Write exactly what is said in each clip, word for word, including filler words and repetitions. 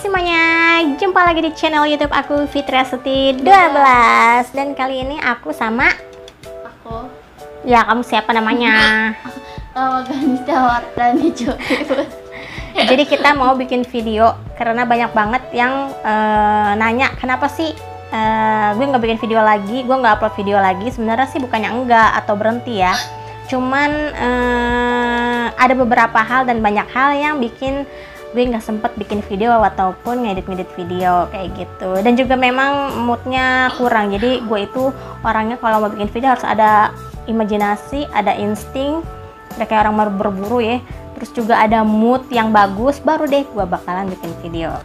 semuanya, jumpa lagi di channel YouTube aku Fitriastuti dua belas. Dan kali ini aku sama Aku ya, kamu siapa namanya? Oh, Ganista Wardani. Jadi kita mau bikin video karena banyak banget yang uh, nanya kenapa sih uh, gue nggak bikin video lagi, gue nggak upload video lagi. Sebenarnya sih bukannya enggak atau berhenti ya, cuman uh, ada beberapa hal dan banyak hal yang bikin gue nggak sempet bikin video ataupun ngedit-ngedit video kayak gitu. Dan juga memang moodnya kurang, jadi gue itu orangnya kalau mau bikin video harus ada imajinasi, ada insting, udah kayak orang baru berburu ya. Terus juga ada mood yang bagus, baru deh gue bakalan bikin video.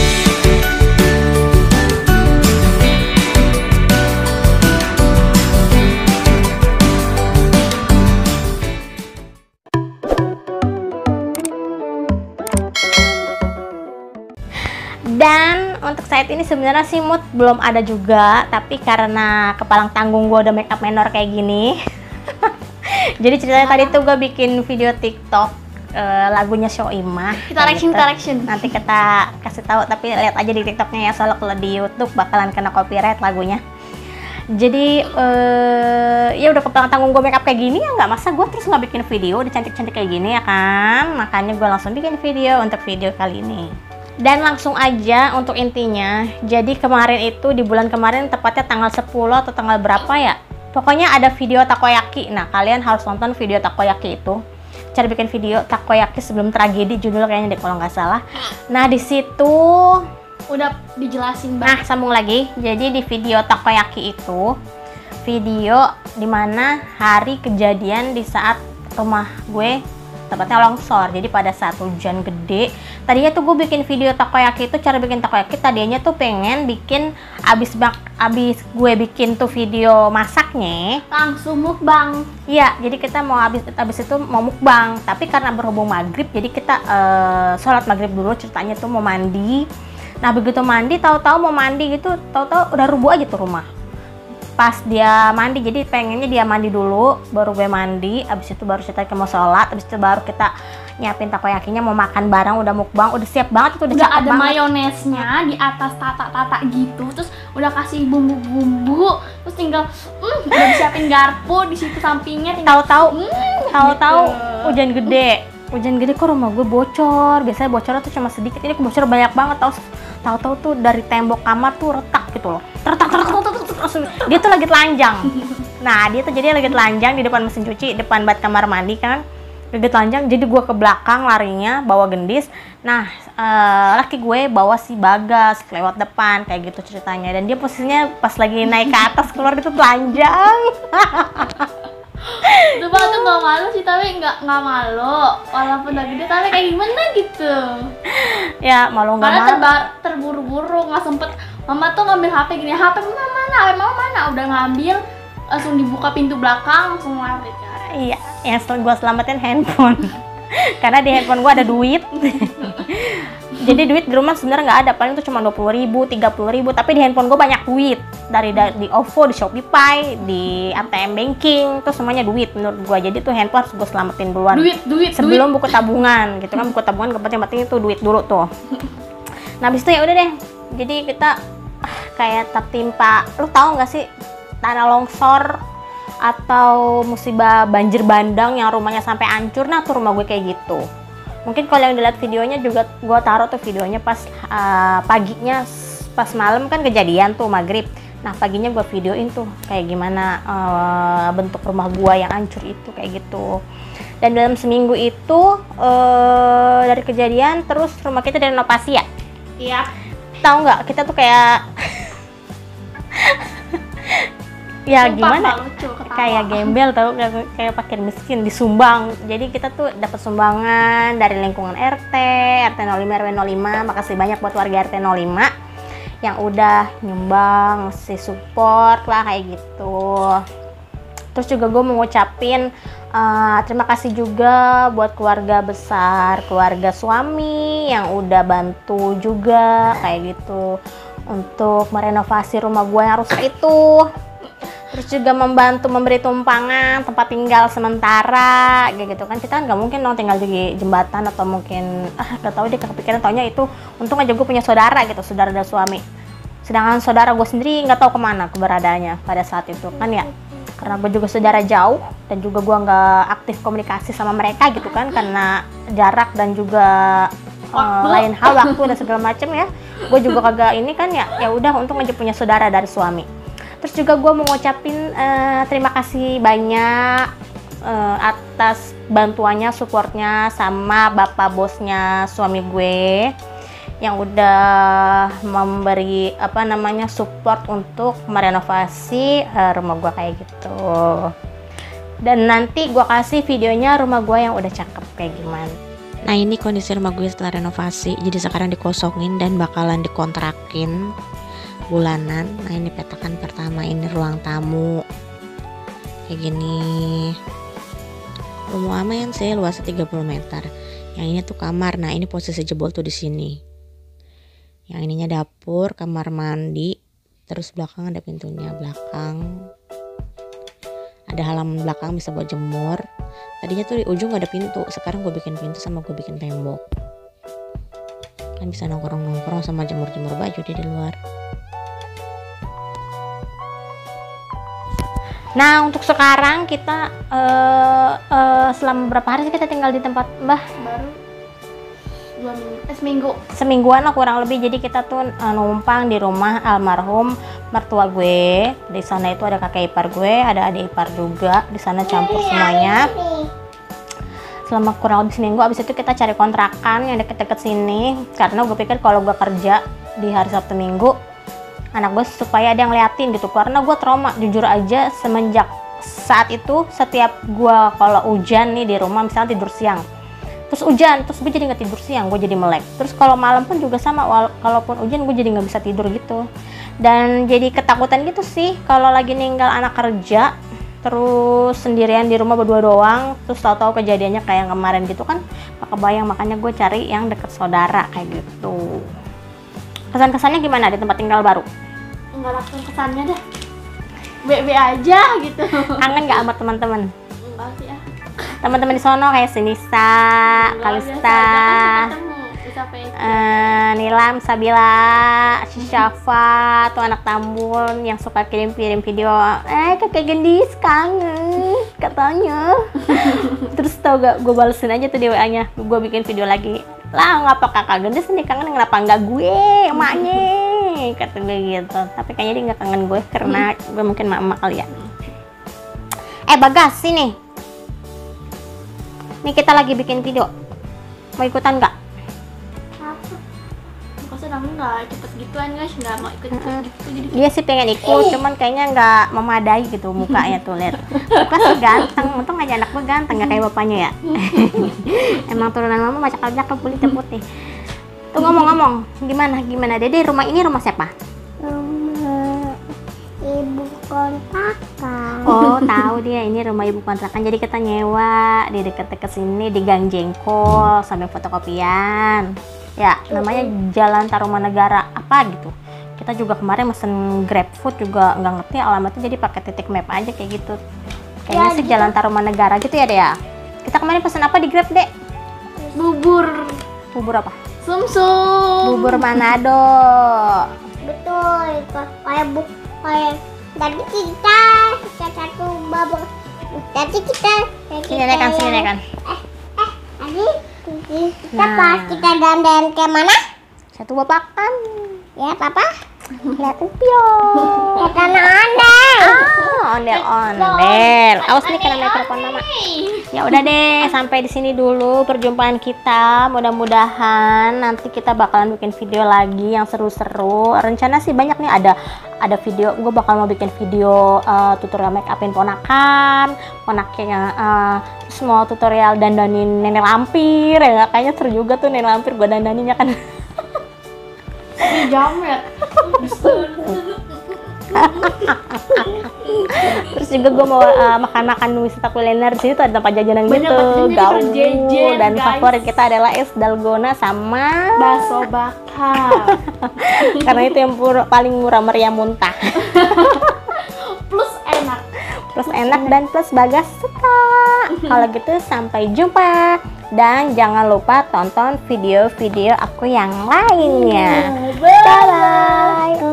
Dan untuk saat ini sebenarnya sih mood belum ada juga, tapi karena kepalang tanggung gue udah makeup menor kayak gini. Jadi ceritanya tadi tuh gue bikin video TikTok uh, lagunya Soimah. Kita reaction, gitu. kita reaction. Nanti kita kasih tahu, tapi lihat aja di TikToknya ya, soalnya kalau di YouTube bakalan kena copyright lagunya. Jadi uh, ya udah kepalang tanggung gue makeup kayak gini ya, nggak masa gue terus nggak bikin video udah cantik-cantik kayak gini ya kan. Makanya gue langsung bikin video untuk video kali ini. Dan langsung aja untuk intinya, jadi kemarin itu di bulan kemarin tepatnya tanggal sepuluh atau tanggal berapa ya, pokoknya ada video takoyaki. Nah kalian harus nonton video takoyaki itu, cara bikin video takoyaki sebelum tragedi judul kayaknya deh kalau nggak salah. Nah di situ udah dijelasin banget. Nah sambung lagi, jadi di video takoyaki itu video dimana hari kejadian di saat rumah gue tepatnya longsor. Jadi pada saat hujan gede, tadinya tuh gue bikin video takoyaki itu, cara bikin takoyaki tadinya tuh pengen bikin abis bak abis gue bikin tuh video masaknya langsung mukbang. Iya, jadi kita mau abis abis itu mau mukbang, tapi karena berhubung maghrib jadi kita uh, sholat maghrib dulu, ceritanya tuh mau mandi. Nah begitu mandi, tahu-tahu mau mandi gitu, tahu-tahu udah rubuh aja tuh rumah pas dia mandi. Jadi pengennya dia mandi dulu baru gue mandi, abis itu baru kita mau sholat, abis itu baru kita nyiapin takoyakinya, mau makan bareng, udah mukbang, udah siap banget itu, udah, udah ada banget. Mayonesnya di atas tata-tata gitu, terus udah kasih bumbu-bumbu, terus tinggal mm, udah disiapin garpu di situ sampingnya, tahu-tahu mm, tahu-tahu gitu. Hujan gede hujan gede kok rumah gue bocor. Biasanya bocornya tuh cuma sedikit, ini bocor banyak banget. Tahu tahu-tahu tuh dari tembok kamar tuh retak gitu loh, retak retak retak dia tuh lagi telanjang. Nah dia tuh jadi lagi telanjang di depan mesin cuci, depan bat kamar mandi kan, lagi telanjang. Jadi gue ke belakang larinya bawa gendis. Nah uh, laki gue bawa si Bagas lewat depan kayak gitu ceritanya. Dan dia posisinya pas lagi naik ke atas keluar itu telanjang. Coba tuh nggak malu sih, tapi nggak nggak malu walaupun udah gede, tapi kayak gimana gitu ya malu nggak malu, terba terburu-buru nggak sempet. Mama tuh ngambil H P gini, H P mama mana, H P mama mana, udah ngambil langsung dibuka pintu belakang langsung lari. Iya, yang sel gue selamatin handphone. Karena di handphone gue ada duit. Jadi duit di rumah sebenarnya nggak ada, paling tuh cuma dua puluh ribu, tiga puluh ribu, tapi di handphone gue banyak duit. Dari, dari di OVO, di Shopee, di A T M banking, tuh semuanya duit menurut gue. Jadi tuh handphone harus gue selamatin duluan. Duit, duit, sebelum duit. buku tabungan, gitu kan, buku tabungan kepenting-penting itu duit dulu tuh. Nah habis itu ya udah deh. Jadi kita ah, kayak tertimpa, lu tahu nggak sih tanah longsor atau musibah banjir bandang yang rumahnya sampai hancur? Nah tuh rumah gue kayak gitu. Mungkin kalau yang dilihat videonya juga gue taruh tuh videonya pas uh, paginya, pas malam kan kejadian tuh maghrib. Nah paginya gue videoin tuh kayak gimana uh, bentuk rumah gue yang hancur itu kayak gitu. Dan dalam seminggu itu uh, dari kejadian terus rumah kita direnovasi ya. Iya. Tahu nggak, kita tuh kayak ya Sumpah, gimana, lucu, kayak gembel tau, kayak, kayak fakir miskin disumbang. Jadi kita tuh dapat sumbangan dari lingkungan R T, R T nol lima, R W nol lima. Makasih banyak buat warga R T nol lima yang udah nyumbang, si support lah kayak gitu. Terus juga gue mau ngucapin uh, terima kasih juga buat keluarga besar, keluarga suami yang udah bantu juga kayak gitu untuk merenovasi rumah gue yang rusak itu. Terus juga membantu memberi tumpangan, tempat tinggal sementara, kayak gitu kan. Kita kan nggak mungkin dong tinggal di jembatan atau mungkin ah nggak tahu deh, kepikiran taunya itu. Untung aja gue punya saudara gitu, saudara dan suami. Sedangkan saudara gue sendiri nggak tahu kemana keberadaannya pada saat itu kan ya. Karena gue juga saudara jauh dan juga gue nggak aktif komunikasi sama mereka gitu kan karena jarak dan juga uh, lain hal waktu dan segala macem ya. Gue juga kagak ini kan ya. Ya udah, untung aja punya saudara dari suami. Terus juga gue mau ngucapin uh, terima kasih banyak uh, atas bantuannya, supportnya sama bapak bosnya suami gue yang udah memberi apa namanya support untuk merenovasi uh, rumah gue kayak gitu. Dan nanti gue kasih videonya rumah gue yang udah cakep kayak gimana. Nah ini kondisi rumah gue setelah renovasi, jadi sekarang dikosongin dan bakalan dikontrakin bulanan. Nah ini petakan pertama, ini ruang tamu kayak gini, lumayan sih luasnya tiga puluh meter. Yang ini tuh kamar. Nah ini posisi jebol tuh di sini. Yang ininya dapur, kamar mandi, terus belakang ada pintunya belakang, ada halaman belakang bisa buat jemur. Tadinya tuh di ujung gak ada pintu, sekarang gue bikin pintu sama gue bikin tembok, kan bisa nongkrong-nongkrong sama jemur-jemur baju di luar. Nah untuk sekarang kita uh, uh, selama berapa hari sih kita tinggal di tempat Mbah? Baru dua minggu, eh, seminggu. Semingguan lah kurang lebih. Jadi kita tuh uh, numpang di rumah almarhum mertua gue. Di sana itu ada kakek ipar gue, ada adik ipar juga. Di sana campur semuanya. Selama kurang lebih seminggu. Abis itu kita cari kontrakan yang deket-deket sini. Karena gue pikir kalau gue kerja di hari Sabtu Minggu, anak gue supaya ada yang liatin gitu. Karena gue trauma jujur aja semenjak saat itu. Setiap gue kalau hujan nih di rumah, misalnya tidur siang terus hujan, terus gue jadi nggak tidur siang, gue jadi melek. Terus kalau malam pun juga sama, kalaupun hujan gue jadi nggak bisa tidur gitu. Dan jadi ketakutan gitu sih kalau lagi ninggal anak kerja terus sendirian di rumah berdua doang, terus tahu-tahu kejadiannya kayak kemarin gitu kan gak kebayang. Makanya gue cari yang deket saudara kayak gitu. Kesan-kesannya gimana di tempat tinggal baru? Enggak langsung kesannya dah B-B aja gitu. Kangen gak sama teman-teman? Enggak sih ya. Teman-teman di sono kayak Sinisa, Kalista, uh, Nilam, Sabila, Syafa, tuh anak Tambun yang suka kirim-kirim video. Eh kakek gendis kangen katanya. Terus tau gak, gue balesin aja tuh di W A-nya, gue bikin video lagi. Lah ngapa kakak gendis nih kangen, kenapa nggak gue emaknya, kata gue gitu. Tapi kayaknya dia nggak kangen gue karena gue mungkin mak-mak kali ya. Eh Bagas sini. Nih kita lagi bikin video, mau ikutan nggak? Apa? Maksudnya kamu nggak cepet gituan guys, nggak mau ikut ikut Mm-mm. gitu jadi. Dia sih pengen ikut, cuman kayaknya nggak memadai gitu mukanya tuh, lihat. Muka sih ganteng, untung aja anak gue ganteng nggak kayak bapaknya ya. Emang turunan mama macam cakep kulit putih. Tuh ngomong-ngomong, gimana gimana Dede, rumah ini rumah siapa? Rumah ibu kontrakan. Oh tahu dia, ini rumah ibu kontrakan. Jadi kita nyewa di deket-deket sini di Gang Jengkol sambil fotokopian. Ya namanya Jalan Tarumanegara apa gitu. Kita juga kemarin mesen GrabFood juga nggak ngerti alamatnya, jadi pakai titik map aja kayak gitu. Kayaknya Ya, sih gitu. Jalan Tarumanegara gitu ya Dek ya. Kita kemarin pesen apa di Grab Dek? Bubur Bubur apa? sumsum. Bubur Manado. Betul, kayak buk kayak tadi kita kita satu babak. Tadi kita Sini nekan, sini nekan. Tadi kita Nah. pas kita dandan ke mana? Satu bapakan. Ya papa. Lihat upio. Lihat anak anda. Ah, ondel-ondel. Awas nih kena mikrofon mama. Ya udah deh, sampai di sini dulu perjumpaan kita. Mudah-mudahan nanti kita bakalan bikin video lagi yang seru-seru. Rencana sih banyak nih, ada ada video. Gue bakal mau bikin video uh, tutorial make upin ponakan, ponaknya uh, terus mau tutorial dandanin nenek lampir. Ya kayaknya seru juga tuh nenek lampir gue dandaninnya kan. Ini jamet. Terus juga gue mau uh, makan-makan wisata kuliner di sini tuh ada tempat jajanan Banyak gitu, banget gaul, jajan, dan guys. favorit kita adalah es dalgona sama Bakso bakar. karena itu yang pur- paling murah meriah muntah. Plus enak. plus enak dan plus Bagas suka. Kalau gitu sampai jumpa dan jangan lupa tonton video-video aku yang lainnya. Bye bye.